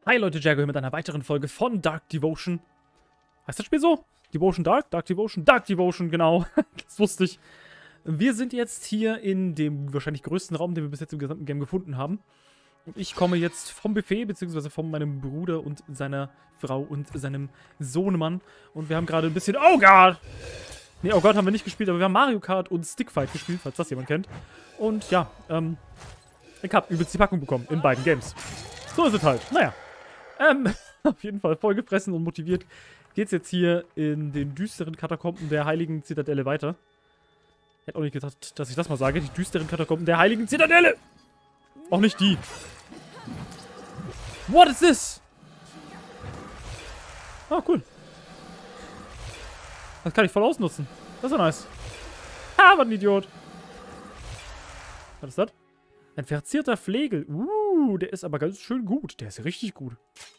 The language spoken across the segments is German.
Hi Leute, Jago hier mit einer weiteren Folge von Dark Devotion. Heißt das Spiel so? Devotion Dark? Dark Devotion? Dark Devotion, genau. Das wusste ich. Wir sind jetzt hier in dem wahrscheinlich größten Raum, den wir bis jetzt im gesamten Game gefunden haben. Und ich komme jetzt vom Buffet, beziehungsweise von meinem Bruder und seiner Frau und seinem Sohnemann. Und wir haben gerade ein bisschen... Oh Gott! Nee, oh Gott haben wir nicht gespielt, aber wir haben Mario Kart und Stickfight gespielt, falls das jemand kennt. Und ja, ich habe übelst die Packung bekommen in beiden Games. So ist es halt. Naja. Auf jeden Fall voll gefressen und motiviert geht's jetzt hier in den düsteren Katakomben der Heiligen Zitadelle weiter. Ich hätte auch nicht gedacht, dass ich das mal sage. Die düsteren Katakomben der Heiligen Zitadelle! Auch nicht die. What is this? Ah, cool. Das kann ich voll ausnutzen. Das ist ja nice. Ah, was ein Idiot. Was ist das? Ein verzierter Flegel. Der ist aber ganz schön gut. Der ist richtig gut.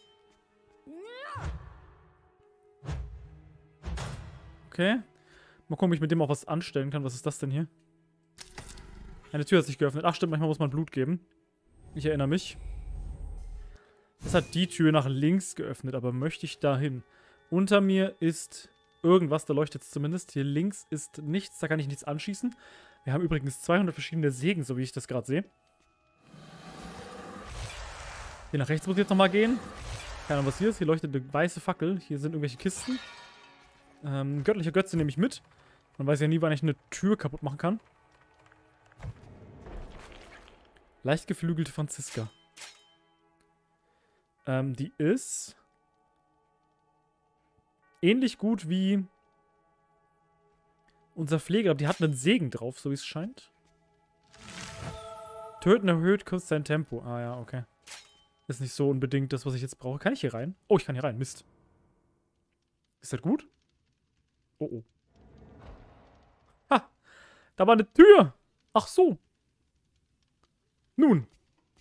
Okay. Mal gucken, ob ich mit dem auch was anstellen kann. Was ist das denn hier? Eine Tür hat sich geöffnet. Ach stimmt, manchmal muss man Blut geben. Ich erinnere mich. Das hat die Tür nach links geöffnet, aber möchte ich da hin? Unter mir ist irgendwas, da leuchtet es zumindest. Hier links ist nichts, da kann ich nichts anschießen. Wir haben übrigens 200 verschiedene Sägen, so wie ich das gerade sehe. Hier nach rechts muss ich jetzt nochmal gehen. Keine Ahnung, was hier ist. Hier leuchtet eine weiße Fackel. Hier sind irgendwelche Kisten. Göttlicher Götze nehme ich mit. Man weiß ja nie, wann ich eine Tür kaputt machen kann. Leicht geflügelte Franziska. Die ist ähnlich gut wie unser Pfleger. Aber die hat einen Segen drauf, so wie es scheint. Töten erhöht kurz sein Tempo. Ah ja, okay. Ist nicht so unbedingt das, was ich jetzt brauche. Kann ich hier rein? Oh, ich kann hier rein. Mist. Ist das gut? Oh, oh. Ha! Da war eine Tür! Ach so. Nun.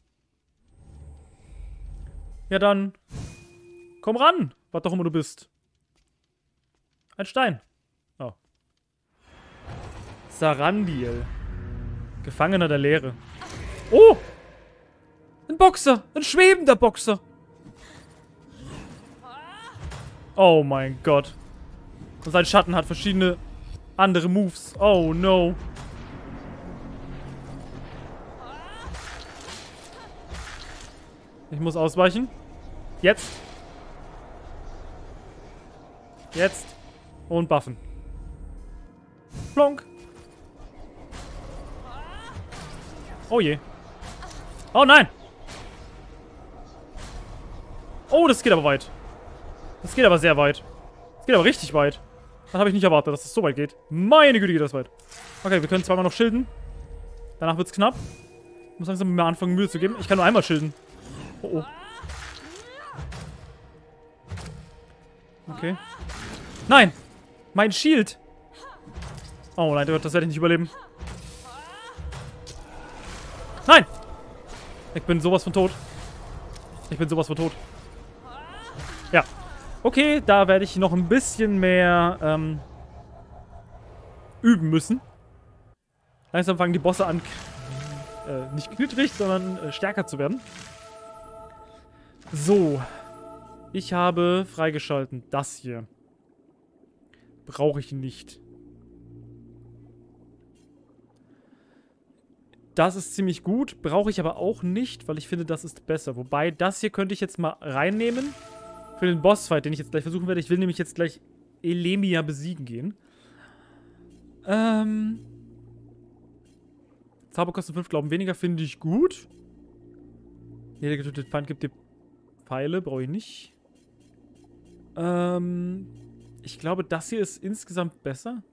Ja dann. Komm ran, was doch immer du bist. Ein Stein. Oh. Sarandiel. Gefangener der Leere. Oh! Ein Boxer! Ein schwebender Boxer! Oh mein Gott. Und sein Schatten hat verschiedene andere Moves. Oh no. Ich muss ausweichen. Jetzt. Jetzt. Und buffen. Plonk. Oh je. Oh nein. Oh, das geht aber weit. Das geht aber sehr weit. Das geht aber richtig weit. Das habe ich nicht erwartet, dass es so weit geht. Meine Güte, geht das weit. Okay, wir können zweimal noch schilden. Danach wird es knapp. Ich muss langsam mir anfangen, Mühe zu geben. Ich kann nur einmal schilden. Oh, oh. Okay. Nein! Mein Shield! Oh nein, das werde ich nicht überleben. Nein! Ich bin sowas von tot. Ich bin sowas von tot. Ja. Okay, da werde ich noch ein bisschen mehr üben müssen. Langsam fangen die Bosse an, nicht knittrig, sondern stärker zu werden. So. Ich habe freigeschalten. Das hier. Brauche ich nicht. Das ist ziemlich gut. Brauche ich aber auch nicht, weil ich finde, das ist besser. Wobei, das hier könnte ich jetzt mal reinnehmen. Für den Bossfight, den ich jetzt gleich versuchen werde. Ich will nämlich jetzt gleich Elemia besiegen gehen. Zauber kostet 5 Glauben weniger, finde ich gut. Jeder getötete Feind gibt dir Pfeile, brauche ich nicht. Ich glaube, das hier ist insgesamt besser.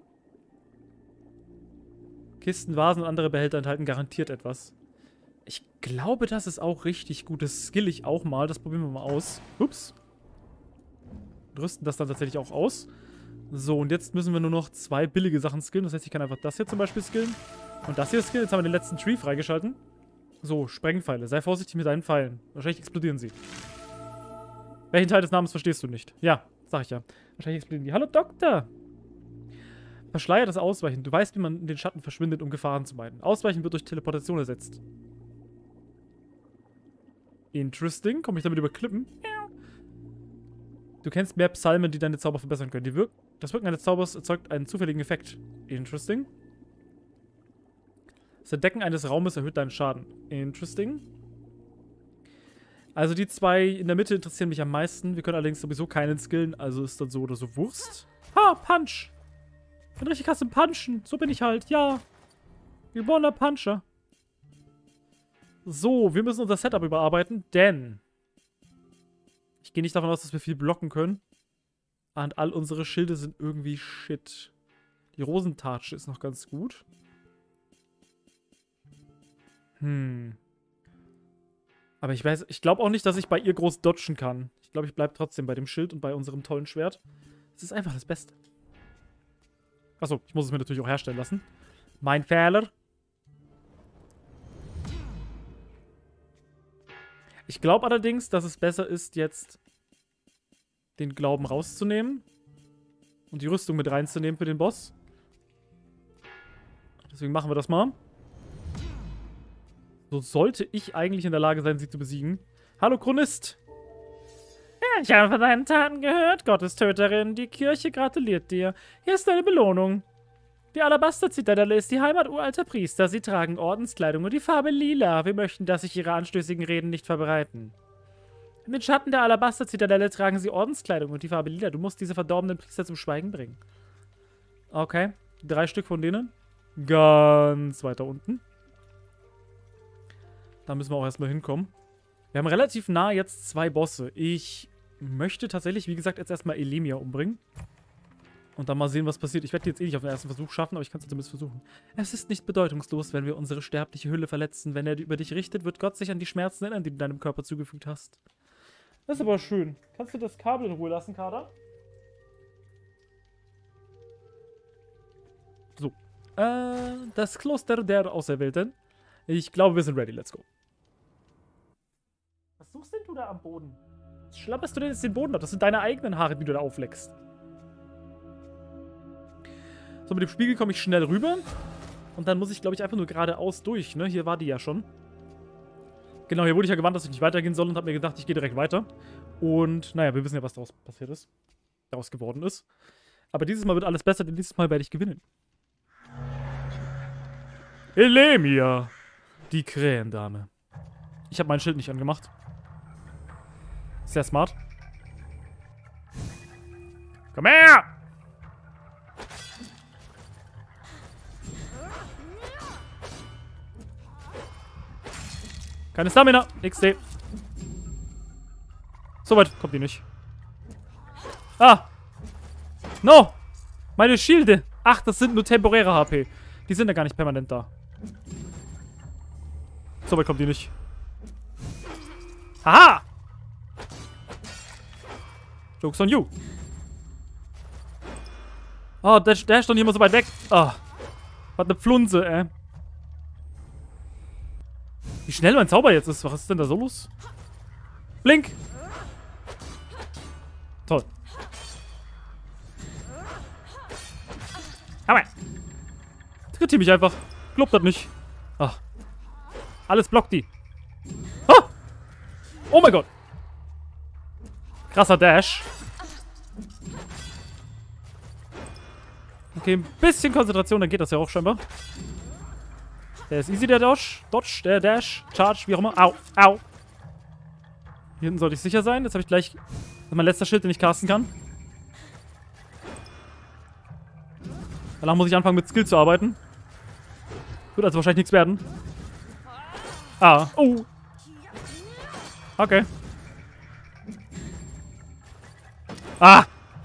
Kisten, Vasen und andere Behälter enthalten garantiert etwas. Ich glaube, das ist auch richtig gut. Das skill ich auch mal. Das probieren wir mal aus. Ups. Und rüsten das dann tatsächlich auch aus. So, und jetzt müssen wir nur noch 2 billige Sachen skillen. Das heißt, ich kann einfach das hier zum Beispiel skillen. Und das hier skillen. Jetzt haben wir den letzten Tree freigeschalten. So, Sprengpfeile. Sei vorsichtig mit deinen Pfeilen. Wahrscheinlich explodieren sie. Welchen Teil des Namens verstehst du nicht? Ja, sag ich ja. Wahrscheinlich explodieren die. Hallo, Doktor! Verschleiertes Ausweichen. Du weißt, wie man in den Schatten verschwindet, um Gefahren zu meiden. Ausweichen wird durch Teleportation ersetzt. Interesting. Komme ich damit über Klippen? Du kennst mehr Psalmen, die deine Zauber verbessern können. Das Wirken eines Zaubers erzeugt einen zufälligen Effekt. Interesting. Das Entdecken eines Raumes erhöht deinen Schaden. Interesting. Also die zwei in der Mitte interessieren mich am meisten. Wir können allerdings sowieso keinen skillen, also ist dann so oder so Wurst. Ha, Punch. Ich bin richtig krass im Punchen. So bin ich halt, ja. Geborener Puncher. So, wir müssen unser Setup überarbeiten, denn ich gehe nicht davon aus, dass wir viel blocken können. Und all unsere Schilde sind irgendwie shit. Die Rosentatsche ist noch ganz gut. Aber ich glaube auch nicht, dass ich bei ihr groß dodgen kann. Ich glaube, ich bleibe trotzdem bei dem Schild und bei unserem tollen Schwert. Es ist einfach das Beste. Achso, ich muss es mir natürlich auch herstellen lassen. Mein Fehler. Ich glaube allerdings, dass es besser ist, jetzt den Glauben rauszunehmen. Und die Rüstung mit reinzunehmen für den Boss. Deswegen machen wir das mal. So sollte ich eigentlich in der Lage sein, sie zu besiegen. Hallo, Chronist! Ja, ich habe von deinen Taten gehört, Gottestöterin. Die Kirche gratuliert dir. Hier ist deine Belohnung. Die Alabaster-Zitadelle ist die Heimat uralter Priester. Sie tragen Ordenskleidung und die Farbe lila. Wir möchten, dass sich ihre anstößigen Reden nicht verbreiten. In den Schatten der Alabaster-Zitadelle tragen sie Ordenskleidung und die Farbe lila. Du musst diese verdorbenen Priester zum Schweigen bringen. Okay. 3 Stück von denen. Ganz weiter unten. Da müssen wir auch erstmal hinkommen. Wir haben relativ nah jetzt 2 Bosse. Ich möchte tatsächlich, wie gesagt, jetzt erstmal Elemia umbringen. Und dann mal sehen, was passiert. Ich werde die jetzt eh nicht auf den ersten Versuch schaffen, aber ich kann es zumindest versuchen. Es ist nicht bedeutungslos, wenn wir unsere sterbliche Hülle verletzen. Wenn er über dich richtet, wird Gott sich an die Schmerzen erinnern, die du deinem Körper zugefügt hast. Das ist aber schön. Kannst du das Kabel in Ruhe lassen, Kader? So. Das Kloster der Auserwählten. Ich glaube, wir sind ready. Let's go. Was suchst denn du da am Boden? Was schlapperst du denn jetzt den Boden ab? Das sind deine eigenen Haare, die du da aufleckst. So, mit dem Spiegel komme ich schnell rüber. Und dann muss ich, glaube ich, einfach nur geradeaus durch, ne? Hier war die ja schon. Genau, hier wurde ich ja gewarnt, dass ich nicht weitergehen soll und habe mir gedacht, ich gehe direkt weiter. Und, naja, wir wissen ja, was daraus passiert ist. Daraus geworden ist. Aber dieses Mal wird alles besser, denn dieses Mal werde ich gewinnen. Elemia! Die Krähendame. Ich habe mein Schild nicht angemacht. Sehr smart. Komm her! Keine Stamina. XD. So weit kommt die nicht. Ah! No! Meine Schilde! Ach, das sind nur temporäre HP. Die sind ja gar nicht permanent da. So weit kommt die nicht. Haha! Joke's on you. Oh, der ist doch nicht immer so weit weg. Ah. Was eine Pflunze, ey. Wie schnell mein Zauber jetzt ist. Was ist denn da so los? Blink! Toll. Aber. Tritt mich einfach. Glaubt das nicht. Ah. Alles blockt die. Ah! Oh mein Gott. Krasser Dash. Okay, ein bisschen Konzentration, dann geht das ja auch scheinbar. Der ist easy, der Dodge. Dodge, der Dash, Charge, wie auch immer. Au, au. Hier hinten sollte ich sicher sein. Jetzt habe ich gleich mein letzter Schild, den ich casten kann. Danach muss ich anfangen, mit Skill zu arbeiten. Wird also wahrscheinlich nichts werden. Ah, oh. Okay. Ah.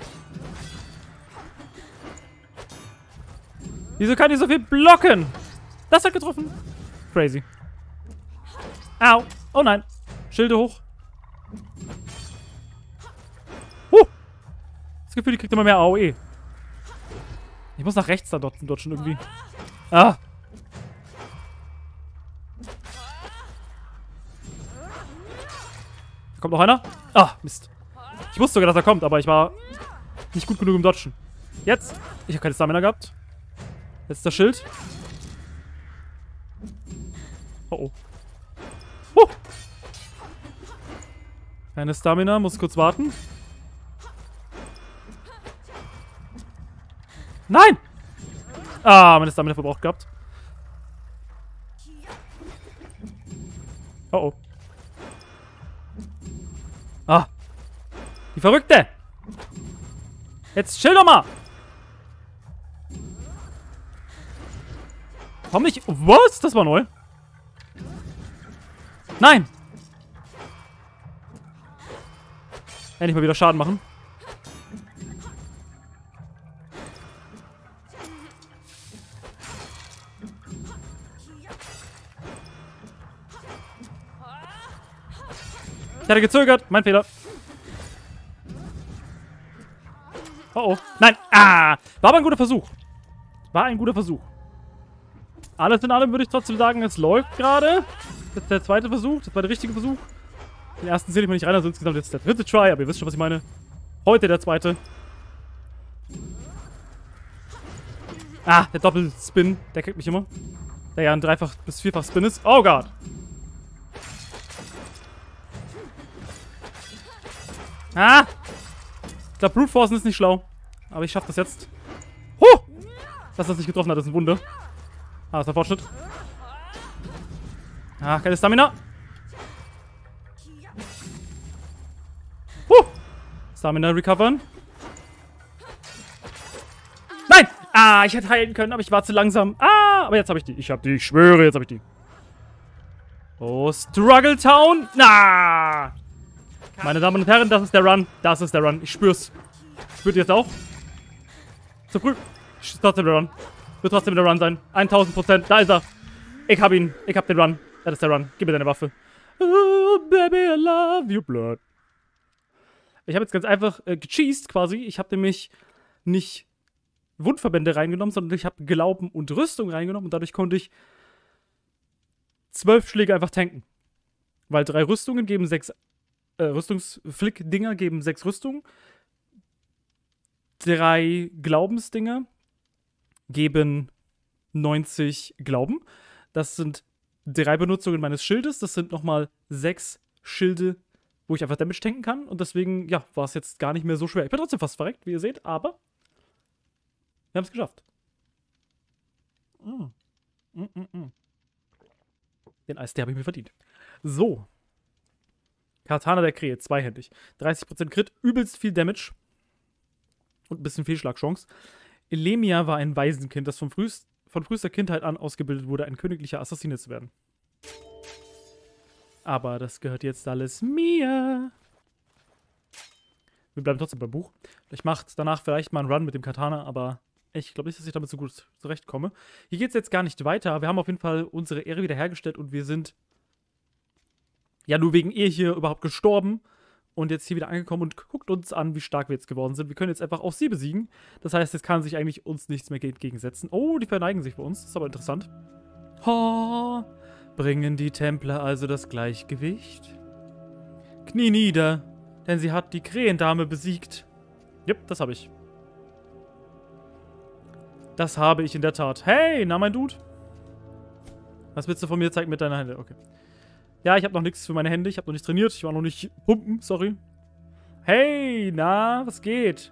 Wieso kann die so viel blocken? Das hat getroffen. Crazy. Au. Oh nein. Schilde hoch. Das Gefühl, die kriegt immer mehr AOE. Ich muss nach rechts da dodgen irgendwie. Ah. Da kommt noch einer. Ah, Mist. Ich wusste sogar, dass er kommt, aber ich war nicht gut genug im Dodgen. Jetzt. Ich habe keine Stamina gehabt. Letzter Schild. Oh oh. Keine Stamina, muss kurz warten. Nein! Ah, meine Stamina verbraucht gehabt. Oh oh. Ah. Die Verrückte! Jetzt chill doch mal! Komm nicht. Was? Das war neu. Nein! Endlich mal wieder Schaden machen. Ich hatte gezögert. Mein Fehler. Oh oh. Nein. Ah. War aber ein guter Versuch. War ein guter Versuch. Alles in allem würde ich trotzdem sagen, es läuft gerade. Das ist der zweite Versuch. Das war der richtige Versuch. Den ersten zähle ich mir nicht rein, also insgesamt jetzt der dritte Try. Aber ihr wisst schon, was ich meine. Heute der zweite. Ah, der Doppelspin. Der kriegt mich immer. Der ja ein Dreifach- bis Vierfach-Spin ist. Oh Gott. Ah! Ich glaube, Brute Forcen ist nicht schlau. Aber ich schaffe das jetzt. Huh! Dass das nicht getroffen hat, ist ein Wunder. Ah, das ist ein Fortschritt. Ah, keine Stamina. Stamina recovern. Nein! Ah, ich hätte heilen können, aber ich war zu langsam. Ah, aber jetzt habe ich die. Ich habe die. Ich schwöre, jetzt habe ich die. Oh, Struggle Town. Na! Meine Damen und Herren, das ist der Run. Das ist der Run. Ich spür's. Spürt ihr jetzt auch? Zu früh. Trotzdem der Run. Wird trotzdem der Run sein. 1000%. Da ist er. Ich hab ihn. Ich hab den Run. Das ist der Run. Gib mir deine Waffe. Oh, baby, I love you, blood. Ich habe jetzt ganz einfach gecheased quasi. Ich habe nämlich nicht Wundverbände reingenommen, sondern ich habe Glauben und Rüstung reingenommen. Und dadurch konnte ich 12 Schläge einfach tanken. Weil 3 Rüstungen geben 6 Rüstungsflick-Dinger geben 6 Rüstungen. 3 Glaubensdinger geben 90 Glauben. Das sind 3 Benutzungen meines Schildes. Das sind nochmal 6 Schilde, wo ich einfach Damage tanken kann. Und deswegen, ja, war es jetzt gar nicht mehr so schwer. Ich bin trotzdem fast verreckt, wie ihr seht, aber wir haben es geschafft. Den Eistee habe ich mir verdient. So. Katana der Krähe, zweihändig. 30% Crit, übelst viel Damage. Und ein bisschen Fehlschlagchance. Elemia war ein Waisenkind, das von frühester Kindheit an ausgebildet wurde, ein königlicher Assassine zu werden. Aber das gehört jetzt alles mir. Wir bleiben trotzdem beim Buch. Ich mache danach vielleicht mal einen Run mit dem Katana, aber ich glaube nicht, dass ich damit so gut zurechtkomme. Hier geht es jetzt gar nicht weiter. Wir haben auf jeden Fall unsere Ehre wiederhergestellt und wir sind ja nur wegen ihr hier überhaupt gestorben. Und jetzt hier wieder angekommen und guckt uns an, wie stark wir jetzt geworden sind. Wir können jetzt einfach auch sie besiegen. Das heißt, jetzt kann sich eigentlich uns nichts mehr entgegensetzen. Oh, die verneigen sich bei uns. Das ist aber interessant. Ha, bringen die Templer also das Gleichgewicht? Knie nieder, denn sie hat die Krähendame besiegt. Jupp, das habe ich. Das habe ich in der Tat. Hey, na mein Dude. Was willst du von mir? Zeig mit deiner Hände. Okay. Ja, ich habe noch nichts für meine Hände. Ich habe noch nicht trainiert. Ich war noch nicht pumpen. Sorry. Hey, na, was geht?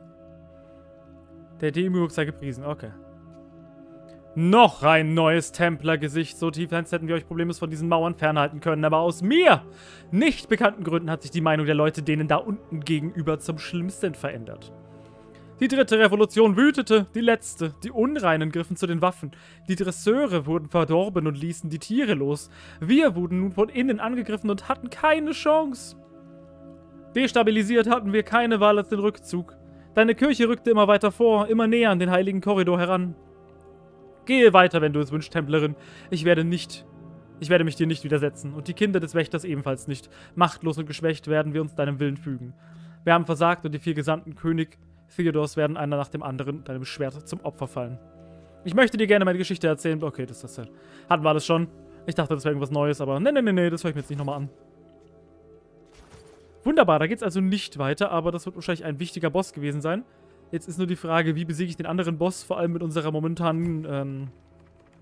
Der Demütig sei gepriesen. Okay. Noch ein neues Templergesicht. So tief hätten wir euch problemlos von diesen Mauern fernhalten können. Aber aus mir nicht bekannten Gründen hat sich die Meinung der Leute denen da unten gegenüber zum Schlimmsten verändert. Die dritte Revolution wütete, die letzte. Die Unreinen griffen zu den Waffen. Die Dresseure wurden verdorben und ließen die Tiere los. Wir wurden nun von innen angegriffen und hatten keine Chance. Destabilisiert hatten wir keine Wahl als den Rückzug. Deine Kirche rückte immer weiter vor, immer näher an den heiligen Korridor heran. Gehe weiter, wenn du es wünschst, Templerin. Ich werde mich dir nicht widersetzen. Und die Kinder des Wächters ebenfalls nicht. Machtlos und geschwächt werden wir uns deinem Willen fügen. Wir haben versagt und die 4 Gesandten König Theodors werden einer nach dem anderen deinem Schwert zum Opfer fallen. Ich möchte dir gerne meine Geschichte erzählen. Okay, das ist das. Hatten wir alles schon. Ich dachte, das wäre irgendwas Neues, aber nee, das höre ich mir jetzt nicht nochmal an. Wunderbar, da geht es also nicht weiter, aber das wird wahrscheinlich ein wichtiger Boss gewesen sein. Jetzt ist nur die Frage, wie besiege ich den anderen Boss, vor allem mit unserer momentanen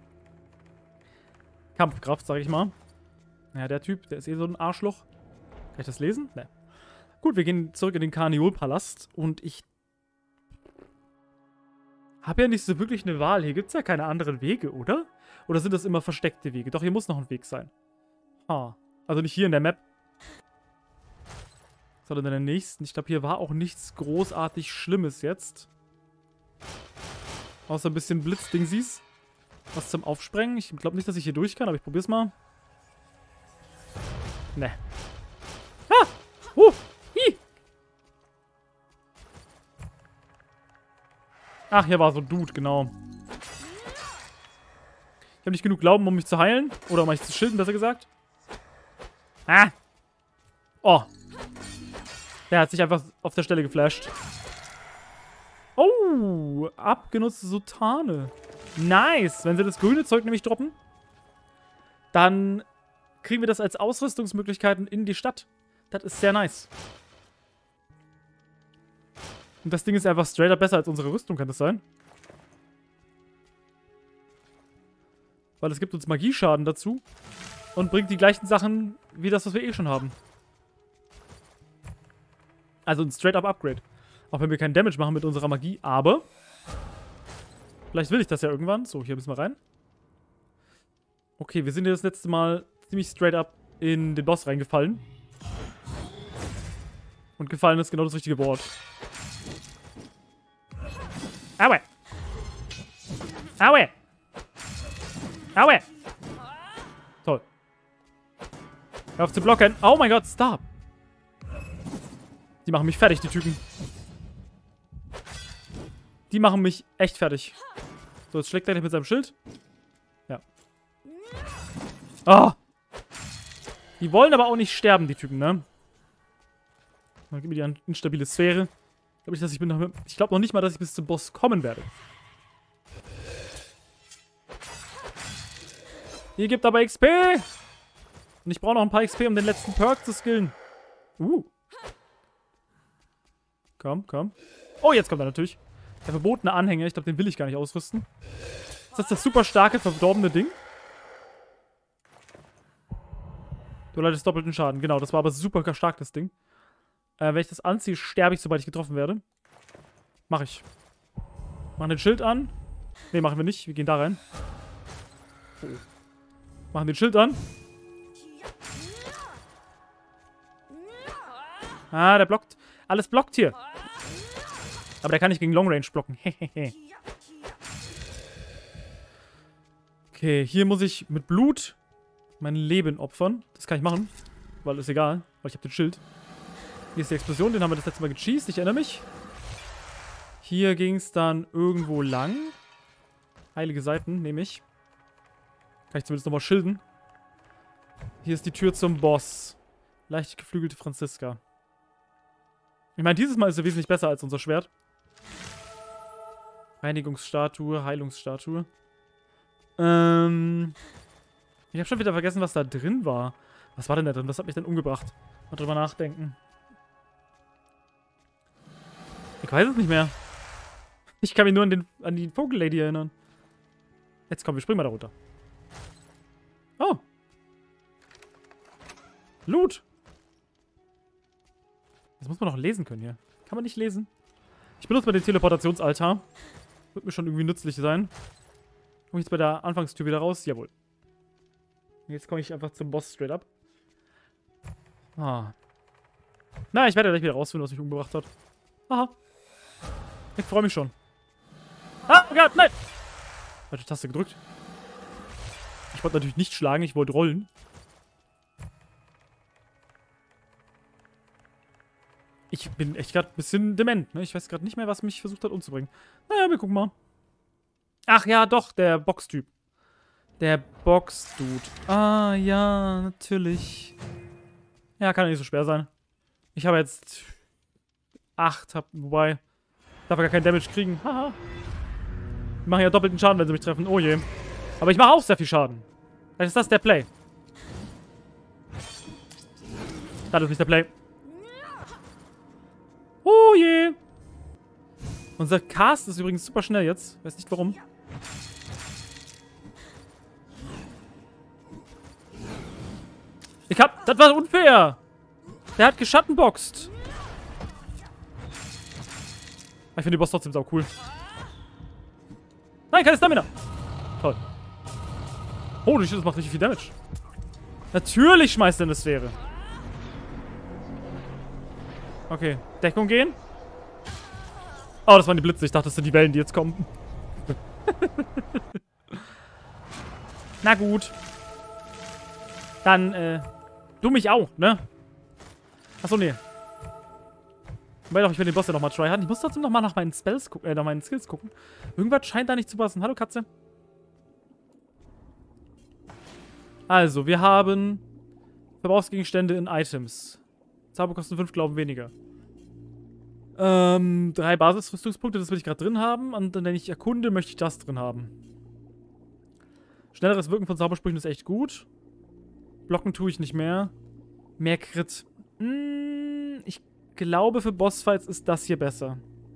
Kampfkraft, sage ich mal. Ja, der Typ, der ist eh so ein Arschloch. Kann ich das lesen? Ne. Gut, wir gehen zurück in den Karneolpalast und ich habe ja nicht so wirklich eine Wahl. Hier gibt es ja keine anderen Wege, oder? Oder sind das immer versteckte Wege? Doch, hier muss noch ein Weg sein. Ah. Also nicht hier in der Map. Sondern in der nächsten. Ich glaube, hier war auch nichts großartig Schlimmes jetzt. Außer ein bisschen Blitzdingsies. Was zum Aufsprengen. Ich glaube nicht, dass ich hier durch kann, aber ich probiere es mal. Ne. Ah! Hi! Ach, hier war so ein Dude, genau. Ich habe nicht genug Glauben, um mich zu heilen. Oder um mich zu schilden, besser gesagt. Ah! Oh. Der hat sich einfach auf der Stelle geflasht. Oh! Abgenutzte Sultane. Nice! Wenn sie das grüne Zeug nämlich droppen, dann kriegen wir das als Ausrüstungsmöglichkeiten in die Stadt. Das ist sehr nice. Und das Ding ist einfach straight up besser als unsere Rüstung, kann das sein? Weil es gibt uns Magieschaden dazu und bringt die gleichen Sachen wie das, was wir eh schon haben. Also ein straight up Upgrade. Auch wenn wir keinen Damage machen mit unserer Magie, aber vielleicht will ich das ja irgendwann. So, hier müssen wir rein. Okay, wir sind hier das letzte Mal ziemlich straight up in den Boss reingefallen. Und gefallen ist genau das richtige Wort. Aue! Aue! Aue! Toll. Hör auf zu blocken. Oh mein Gott, stop! Die machen mich fertig, die Typen. Die machen mich echt fertig. So, jetzt schlägt er mit seinem Schild. Ja. Ah! Die wollen aber auch nicht sterben, die Typen, ne? Dann gib mir die instabile Sphäre. Ich glaube noch nicht mal, dass ich bis zum Boss kommen werde. Hier gibt aber XP! Und ich brauche noch ein paar XP, um den letzten Perk zu skillen. Komm, komm. Oh, jetzt kommt er natürlich. Der verbotene Anhänger. Ich glaube, den will ich gar nicht ausrüsten. Ist das das super starke, verdorbene Ding? Du leidest doppelten Schaden. Genau, das war aber super stark, das Ding. Wenn ich das anziehe, sterbe ich, sobald ich getroffen werde. Mach ich. Machen den Schild an. Ne, machen wir nicht. Wir gehen da rein. Oh. Machen den Schild an. Ah, der blockt. Alles blockt hier. Aber der kann nicht gegen Long Range blocken. Hehehe. Okay, hier muss ich mit Blut mein Leben opfern. Das kann ich machen. Weil ist egal. Weil ich habe den Schild. Hier ist die Explosion. Den haben wir das letzte Mal gecheased. Ich erinnere mich. Hier ging es dann irgendwo lang. Heilige Seiten nehme ich. Kann ich zumindest nochmal schilden. Hier ist die Tür zum Boss. Leicht geflügelte Franziska. Ich meine, dieses Mal ist sie wesentlich besser als unser Schwert. Reinigungsstatue, Heilungsstatue. Ich habe schon wieder vergessen, was da drin war. Was war denn da drin? Was hat mich denn umgebracht? Mal drüber nachdenken. Ich weiß es nicht mehr. Ich kann mich nur an die Vogellady erinnern. Jetzt komm, wir springen mal da runter. Oh. Loot. Das muss man doch lesen können hier. Kann man nicht lesen? Ich benutze mal den Teleportationsaltar. Wird mir schon irgendwie nützlich sein. Komme ich jetzt bei der Anfangstür wieder raus? Jawohl. Jetzt komme ich einfach zum Boss straight up. Ah. Na, ich werde gleich wieder rausfinden, was mich umgebracht hat. Aha. Ich freue mich schon. Ah, oh Gott, nein! Falsche Taste gedrückt. Ich wollte natürlich nicht schlagen, ich wollte rollen. Ich bin echt gerade ein bisschen dement, ne? Ich weiß gerade nicht mehr, was mich versucht hat umzubringen. Naja, wir gucken mal. Ach ja, doch, der Box-Typ. Der Box-Dude. Ah, ja, natürlich. Ja, kann ja nicht so schwer sein. Ich habe jetzt 8, wobei, darf ja gar keinen Damage kriegen. Haha. Die machen ja doppelten Schaden, wenn sie mich treffen. Oh je. Aber ich mache auch sehr viel Schaden. Vielleicht ist das der Play. Das ist nicht der Play. Oh je. Unser Cast ist übrigens super schnell jetzt. Weiß nicht warum. Das war unfair. Der hat geschattenboxt. Ich finde den Boss trotzdem sau cool. Nein, keine Stamina. Toll. Holy shit, das macht richtig viel Damage. Natürlich schmeißt er eine Sphäre. Okay, Deckung gehen. Oh, das waren die Blitze. Ich dachte, das sind die Wellen, die jetzt kommen. Na gut. Dann, du mich auch, ne? Achso, nee. Wobei doch, ich will den Boss ja nochmal tryharden. Ich muss trotzdem nochmal nach meinen Spells gucken, nach meinen Skills gucken. Irgendwas scheint da nicht zu passen. Hallo, Katze. Also, wir haben Verbrauchsgegenstände in Items. Zauber kosten 5 Glauben weniger. 3 Basisrüstungspunkte, das will ich gerade drin haben. Und wenn ich erkunde, möchte ich das drin haben. Schnelleres Wirken von Zaubersprüchen ist echt gut. Blocken tue ich nicht mehr. Mehr Crit. Ich glaube, für Bossfights ist das hier besser.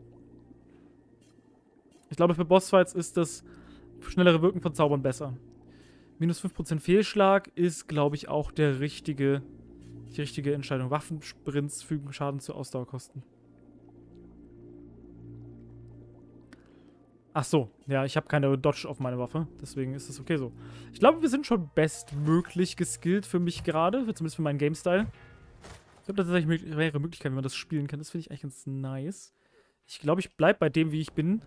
Ich glaube, für Bossfights ist das schnellere Wirken von Zaubern besser. Minus 5% Fehlschlag ist, glaube ich, auch die richtige Entscheidung. Waffensprints fügen Schaden zu Ausdauerkosten. Ach so, ja, ich habe keine Dodge auf meine Waffe, deswegen ist es okay so. Ich glaube, wir sind schon bestmöglich geskillt für mich gerade, zumindest für meinen Game-Style. Ich glaube, da tatsächlich mehrere Möglichkeiten, wie man das spielen kann. Das finde ich eigentlich ganz nice. Ich glaube, ich bleibe bei dem, wie ich bin.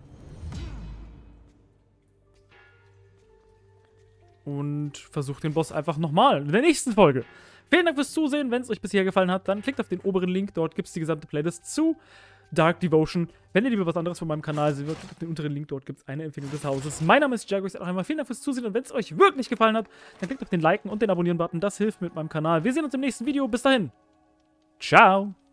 Und versuche den Boss einfach nochmal in der nächsten Folge. Vielen Dank fürs Zusehen. Wenn es euch bisher gefallen hat, dann klickt auf den oberen Link. Dort gibt es die gesamte Playlist zu Dark Devotion. Wenn ihr lieber was anderes von meinem Kanal sehen wollt, klickt auf den unteren Link. Dort gibt es eine Empfehlung des Hauses. Mein Name ist Jago. Ich sage auch einmal vielen Dank fürs Zusehen. Und wenn es euch wirklich gefallen hat, dann klickt auf den Liken und den Abonnieren-Button. Das hilft mit meinem Kanal. Wir sehen uns im nächsten Video. Bis dahin. Ciao.